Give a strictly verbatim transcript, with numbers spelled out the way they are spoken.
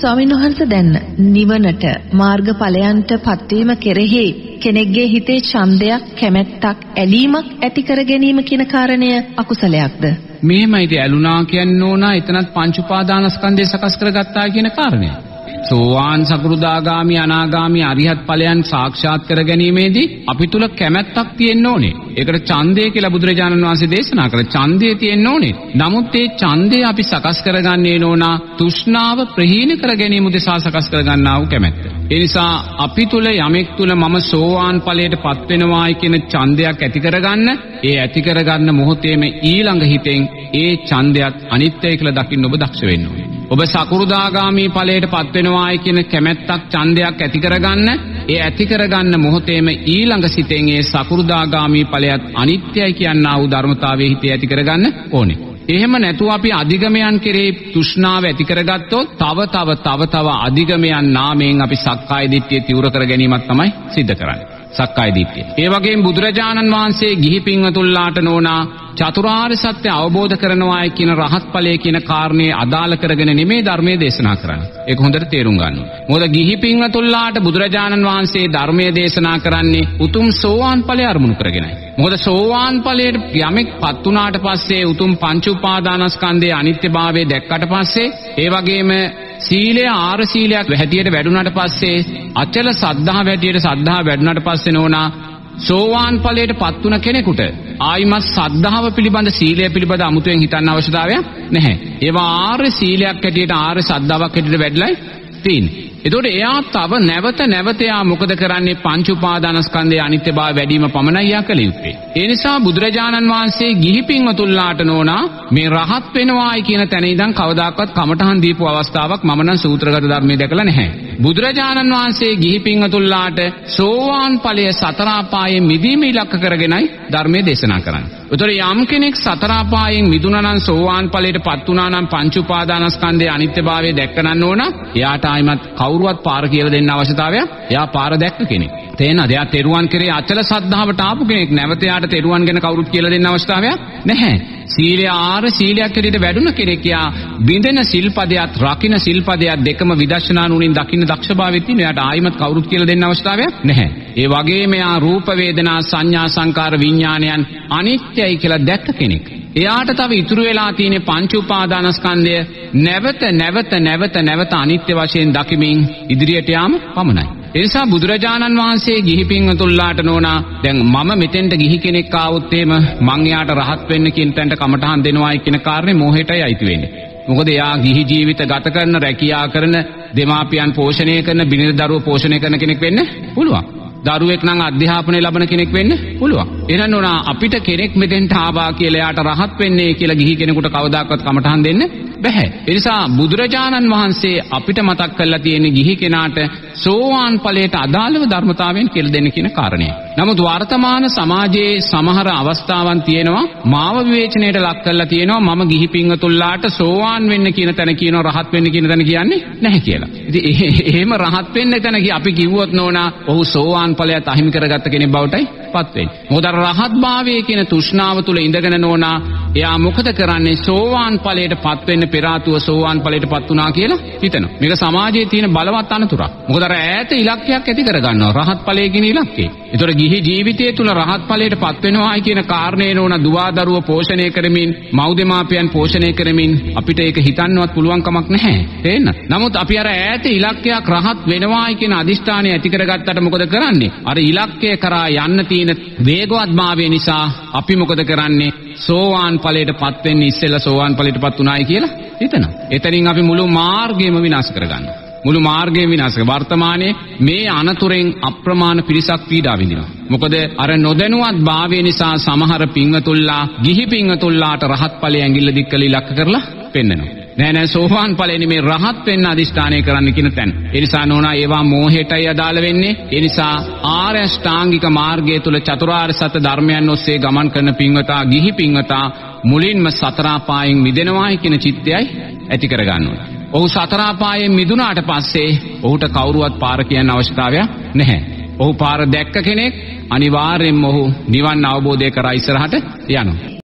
ස්වාමීන් වහන්සේ දැන් නිවනට මාර්ගඵලයන්ට පත්වීම කෙරෙහි කෙනෙක්ගේ හිතේ ඡන්දයක් කැමැත්තක් ඇලීමක් ඇති කර ගැනීම කියන කාරණය අකුසලයක්ද? මෙහෙමයි ඉතින් ඇලුනා කියන්න ඕන එතනත් පංච උපාදානස්කන්ධය සකස් කරගත්තා කියන කාරණය. සෝවාන් සකෘදාගාමි අනාගාමි අරිහත් ඵලයන් සාක්ෂාත් කර ගැනීමේදී අපි තුල කැමැත්තක් තියෙන්න ඕනේ. ඒකට ඡන්දය කියලා බුදුරජාණන් වහන්සේ දේශනා කළා. ඡන්දය තියෙන්න ඕනේ. නමුත් ඒ ඡන්දය අපි සකස් කරගන්නේ නෝනා තෘෂ්ණාව ප්‍රහීන කර ගැනීම උදෙසා සකස් කරගන්නා වූ කැමැත්ත. ඒ නිසා අපි තුල යමෙක් තුල මම සෝවාන් ඵලයට පත් වෙනවායි කියන ඡන්දයක් ඇති කරගන්න, ඒ ඇති කරගන්න මොහොතේම ඊළඟ හිතෙන් ඒ ඡන්දයත් අනිත්‍යයි කියලා දකින්න ඔබ දක්ෂ වෙන්න ඕනේ. ඔබ සකෘදාගාමි ඵලයට පත් වෙනවායි කියන කැමැත්තක් ඡන්දයක් ඇති කරගන්න, ඒ ඇති කරගන්න මොහොතේම ඊළඟ සිතෙන් ඒ සකෘදාගාමි ඵලයත් අනිත්‍යයි කියනා වූ ධර්මතාවයේ හිතේ ඇති කරගන්න ඕනේ. එහෙම නැතුව අපි අධිගමයන් කෙරේ තෘෂ්ණාව ඇති කරගත්තොත් තව තව තව තව අධිගමයන් නාමයෙන් අපි සක්කාය දිට්ඨිය තිවුර කර ගැනීමක් තමයි සිද්ධ කරන්නේ. සක්කාය දිට්ඨිය. ඒ වගේම බුදුරජාණන් වහන්සේ ගිහි පින්වතුන්ලාට නෝනා චතුරාර්ය සත්‍ය අවබෝධ කරනවායි කියන රහත් ඵලයේ කියන කාරණේ අදාළ කරගෙන නෙමේ ධර්මයේ දේශනා කරන්නේ. ඒක හොඳට තේරුම් ගන්න ඕනේ. මොකද ගිහි පින්වතුන්ලාට බුදුරජාණන් වහන්සේ ධර්මයේ දේශනා කරන්නේ උතුම් සෝවාන් ඵලය අරමුණු කරගෙනයි. මොකද සෝවාන් ඵලයට යමෙක් පත් වුණාට පස්සේ උතුම් පංච උපාදානස්කන්ධයේ අනිත්‍යභාවය දැක්කට පස්සේ ඒ වගේම සීලය ආර සීලයක් හැටියට වැඩුණාට පස්සේ අචල සද්ධා හැටියට සද්ධා වැඩුණාට පස්සේ නෝනා සෝවාන් ඵලයට පත් වුණ කෙනෙකුට ආයිමත් සද්ධාව පිළිබඳ සීලය පිළිබඳ අමුතුවෙන් හිතන්න අවශ්‍යතාවයක් නැහැ. ඒවා ආර්ය සීලයක් හැටියට ආර්ය සද්ධාවක් හැටියට වැඩිලා තියෙන්නේ. එතකොට එයා තව නැවත නැවත එයා මොකද කරන්නේ? පංච උපාදානස්කන්ධයේ අනිත්‍යභාවය වැඩිම පමණයි යා කළ යුත්තේ. ඒ නිසා බුදුරජාණන් වහන්සේ ගිහි පින්වතුන්ලාට නෝනා මේ රහත් වෙනවායි කියන තැන ඉඳන් කවදාකවත් කමඨහන් දීපු අවස්ථාවක් මම නම් සූත්‍රගත ධර්මයේ දැකලා නැහැ. බුදුරජාණන් වහන්සේ ගිහි පින්වතුන්ලාට සෝවාන් ඵලය සතර අපායේ මිදීම ඉලක්ක කරගෙනයි ධර්මයේ දේශනා කරන්නේ. උතර යම් කෙනෙක් සතර අපායෙන් මිදුණා නම් සෝවාන් ඵලයට පත් වුණා නම් පංච උපාදානස්කන්ධයේ අනිත්‍යභාවය දැක්කනන්න ඕන. එයාට ආයිමත් කවුරුවත් පාර කියලා දෙන්න අවශ්‍යතාවයක්. එයා පාර දැක්ක කෙනෙක්. තේනද? එයා තෙරුවන් කෙරේ අචල සද්ධාවට ආපු කෙනෙක්. නැවත එයාට තෙරුවන් ගැන කවුරුත් කියලා දෙන්න අවශ්‍යතාවයක් නැහැ. සීලය ආර සීලයක් හැටියට වැඩුණ කෙනෙක් යා බින්දෙන සිල්පදයක් රකින්න සිල්පදයක් දෙකම විදර්ශනා නුනින් දකින්න දක්ෂභාවය තියෙන. එයාට ආයිමත් කවුරුත් කියලා දෙන්න අවශ්‍යතාවයක් නැහැ. ඒ වගේම යා රූප වේදනා සංඥා සංකාර විඥානයන් අනිත්‍යයි කියලා දැක්ක කෙනෙක්. එයාට තව ඉතුරු වෙලා තියෙන පංච උපාදානස්කන්ධය නැවත නැවත නැවත නැවත අනිත්‍ය වශයෙන් දකිමින් ඉදිරියට යාම පමණයි. ඒ නිසා බුදුරජාණන් වහන්සේ ගිහි පින්වතුන්ලාට නෝනා දැන් මම මෙතෙන්ට ගිහි කෙනෙක් ආවොත් එහෙම මං එයාට රහත් වෙන්න කියන තැනට කමටහන් දෙනවායි කියන කාරණේ මෝහයටයි අයිති වෙන්නේ. මොකද එයා ගිහි ජීවිත ගත කරන රැකියා කරන දෙමාපියන් පෝෂණය කරන බිරිඳ දරුවෝ පෝෂණය කරන කෙනෙක් වෙන්න පුළුවන්. දරුවෙක් නම් අධ්‍යාපනය ලබන කෙනෙක් වෙන්න පුළුවන්. එහෙනම් නෝනා අපිට කෙනෙක් මෙතෙන්ට ආවා කියලා එයාට රහත් වෙන්නේ කියලා ගිහි කෙනෙකුට කවදාකවත් කමටහන් දෙන්න බැහැ. ඒ නිසා බුදුරජාණන් වහන්සේ අපිට මතක් කරලා තියෙන්නේ ගිහි කෙනාට සෝවාන් ඵලයට අදාළව ධර්මතාවයෙන් කියලා දෙන්න කියන කාරණය. නමුත් වර්තමාන සමාජයේ සමහර අවස්ථාවන් තියෙනවා මාව විවේචනයට ලක් කරලා තියෙනවා මම ගිහි පින්වතුන්ලාට සෝවාන් වෙන්න කියන තැන කියනවා රහත් වෙන්න කියන තැන කියන්නේ නැහැ කියලා. ඉතින් එහෙම රහත් වෙන්න තැන අපි කිව්වොත් නෝනා ඔහු සෝවාන් ඵලයට අහිමි කරගත්ත කෙනෙක් බවටයි පත් වෙන්නේ. මොකද රහත් භාවයේ කියන තෘෂ්ණාව තුල ඉඳගෙන නෝනා එයා මොකද කරන්නේ? සෝවාන් ඵලයට පත් වෙන්න පෙර ආතුව සෝවාන් ඵලයට පත් වුණා කියලා හිතනවා. මේක සමාජයේ තියෙන බලවත් අනතුරක්. මොකද අර ඈත ඉලක්කයක් ඇති කරගන්නවා රහත් ඵලයේ කියන ඉලක්කය. ඒතර ගිහි ජීවිතය තුල රහත් ඵලයට පත් වෙනවායි කියන කාරණේ නෝන දුවා දරුවෝ පෝෂණය කරමින් මව් දෙමාපියන් පෝෂණය කරමින් අපිට ඒක හිතන්නවත් පුළුවන් කමක් නැහැ. තේන්න? නමුත් අපි අර ඈත ඉලක්කයක් රහත් වෙනවායි කියන අදිෂ්ඨානය ඇති කරගත්තට මොකද කරන්නේ? අර ඉලක්කය කරා යන්න තියෙන වේගවත්භාවය නිසා අපි මොකද කරන්නේ? සෝවාන් ඵලයට පත් වෙන්න ඉස්සෙල්ලා සෝවාන් ඵලයට පත් උනායි කියලා හිතනවා. එතනින් අපි මුළු මාර්ගයම විනාශ කරගන්නවා. මුළු මාර්ගය විනාශ කර වර්තමානයේ මේ අනතුරෙන් අප්‍රමාණ පිරිසක් පීඩා විඳිනවා. මොකද අර නොදැනුවත් භාවය නිසා සමහර පින්වතුන්ලා ගිහි පින්වතුන්ලාට රහත් ඵලය ඇඟිල්ල දික්කල ඉලක්ක කරලා පෙන්නනවා. නෑ නෑ සෝවාන් ඵලෙ නෙමේ රහත් වෙන්න අදිෂ්ඨානය කරන්න කියන තැන. ඒ නිසා නෝනා ඒවා මෝහයටයි අදාළ වෙන්නේ. ඒ නිසා ආර්ය අෂ්ටාංගික මාර්ගය තුල චතුරාර්ය සත්‍ය ධර්මයන් ඔස්සේ ගමන් කරන පින්වතා ගිහි පින්වතා මුලින්ම සතර අපායෙන් මිදෙනවායි කියන චිත්තයයි ඇති කර ගන්න ඕනේ. ඔහු සතර අපායෙන් මිදුණාට පස්සේ ඔහුට කවුරුවත් පාර කියන්න අවශ්‍යතාවයක් නැහැ. ඔහු පාර දැක්ක කෙනෙක් අනිවාර්යෙන්ම ඔහු නිවන් අවබෝධය කරා ඉස්සරහට යනවා.